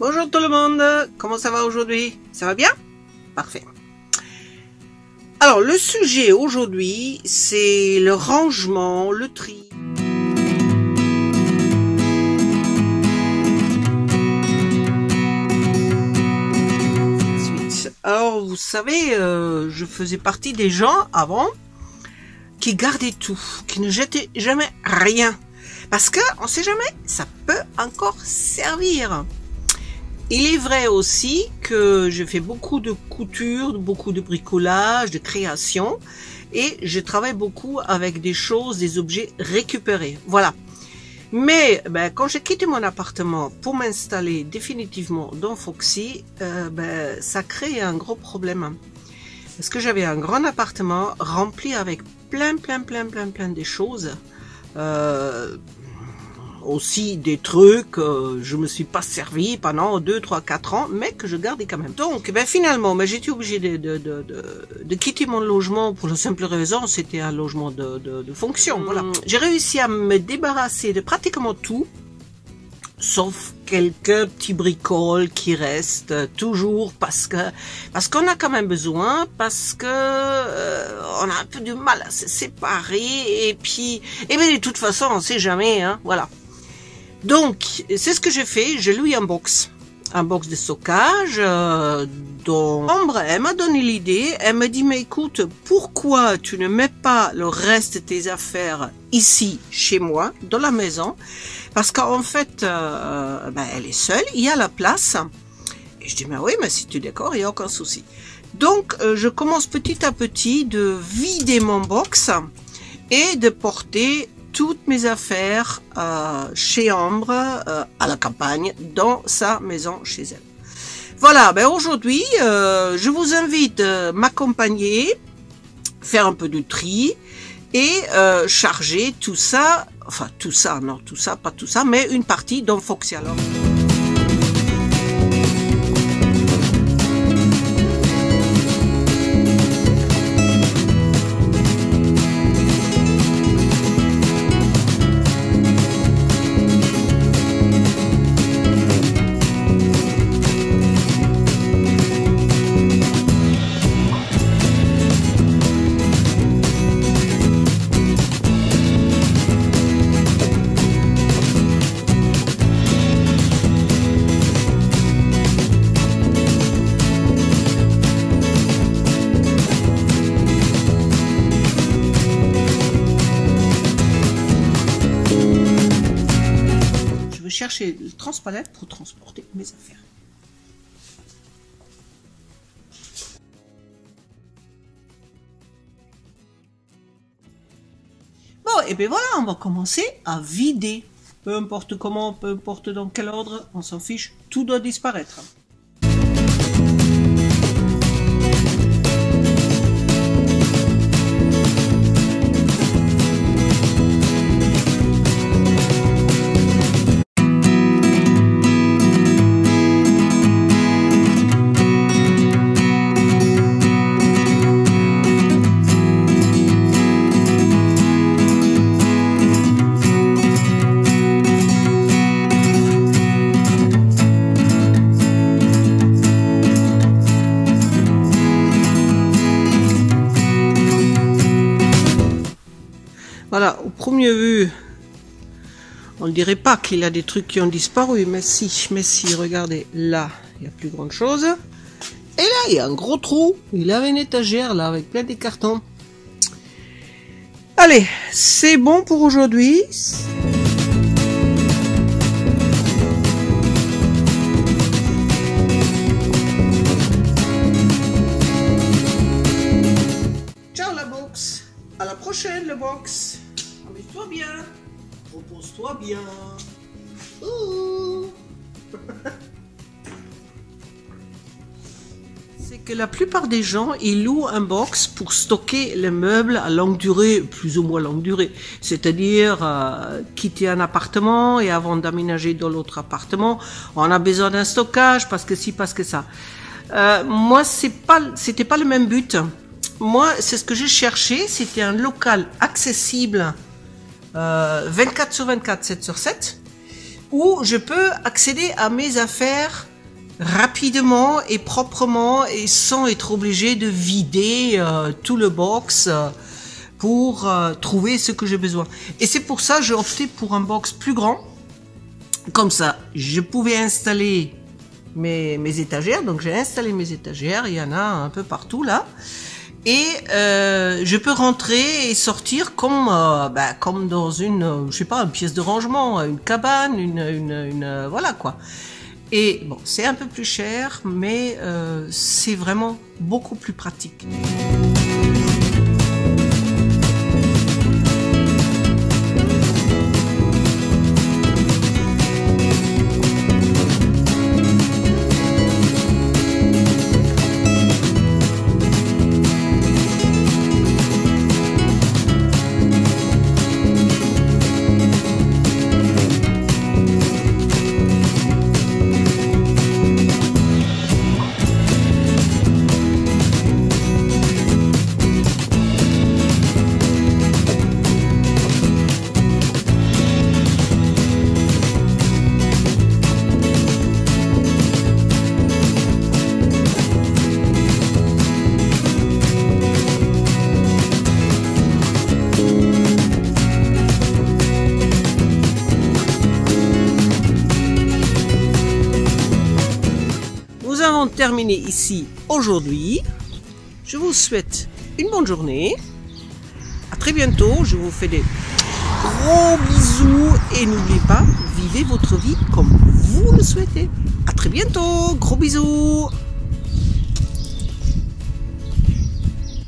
Bonjour tout le monde, comment ça va aujourd'hui? Ça va bien? Parfait. Alors le sujet aujourd'hui, c'est le rangement, le tri. Alors vous savez, je faisais partie des gens avant qui gardaient tout, qui ne jetaient jamais rien. Parce que on sait jamais, ça peut encore servir. Il est vrai aussi que je fais beaucoup de couture, beaucoup de bricolage, de création, et je travaille beaucoup avec des choses, des objets récupérés. Voilà. Mais quand j'ai quitté mon appartement pour m'installer définitivement dans Foxy, ça crée un gros problème. Parce que j'avais un grand appartement rempli avec plein de choses. Aussi des trucs, je me suis pas servi pendant 2, 3, 4 ans, mais que je gardais quand même. Donc, finalement, j'étais obligée de quitter mon logement pour la simple raison, c'était un logement de fonction. Voilà. J'ai réussi à me débarrasser de pratiquement tout, sauf quelques petits bricoles qui restent toujours parce qu'on a quand même besoin, parce que on a un peu du mal à se séparer, et puis, de toute façon, on sait jamais, hein, voilà. Donc, c'est ce que j'ai fait, j'ai loué un box de stockage, dont Ambre, elle m'a donné l'idée, elle me dit, mais écoute, pourquoi tu ne mets pas le reste de tes affaires ici, chez moi, dans la maison? Parce qu'en fait, elle est seule, il y a la place. Et je dis, mais oui, mais si tu es d'accord, il n'y a aucun souci. Donc, je commence petit à petit de vider mon box et de porter toutes mes affaires chez Ambre, à la campagne, dans sa maison chez elle. Voilà, aujourd'hui, je vous invite à m'accompagner, faire un peu de tri et charger tout ça, enfin tout ça, non, tout ça, pas tout ça, mais une partie dans Foxy. Alors. Chercher le transpalette pour transporter mes affaires. Bon, et bien voilà, on va commencer à vider. Peu importe comment, peu importe dans quel ordre, on s'en fiche, tout doit disparaître. Voilà, au premier vue, on ne dirait pas qu'il y a des trucs qui ont disparu, mais si, regardez, là, il y a plus grande chose. Et là, il y a un gros trou, il avait une étagère, là, avec plein de cartons. Allez, c'est bon pour aujourd'hui. Ciao la box, à la prochaine le box. Amuse-toi bien, repose-toi bien. C'est que la plupart des gens, ils louent un box pour stocker les meubles à longue durée, plus ou moins longue durée. C'est-à-dire quitter un appartement et avant d'aménager dans l'autre appartement, on a besoin d'un stockage parce que si, parce que ça. Moi, c'était pas le même but. Moi, c'est ce que j'ai cherché, c'était un local accessible 24/24, 7/7, où je peux accéder à mes affaires rapidement et proprement et sans être obligé de vider tout le box pour trouver ce que j'ai besoin. Et c'est pour ça que j'ai opté pour un box plus grand. Comme ça, je pouvais installer mes étagères. Donc j'ai installé mes étagères, il y en a un peu partout là. Et je peux rentrer et sortir comme comme dans une, je sais pas, une pièce de rangement, une cabane, une voilà quoi. Et bon, c'est un peu plus cher, mais c'est vraiment beaucoup plus pratique. Nous avons terminé ici aujourd'hui. Je vous souhaite une bonne journée. À très bientôt. Je vous fais des gros bisous. Et n'oubliez pas, vivez votre vie comme vous le souhaitez. À très bientôt. Gros bisous.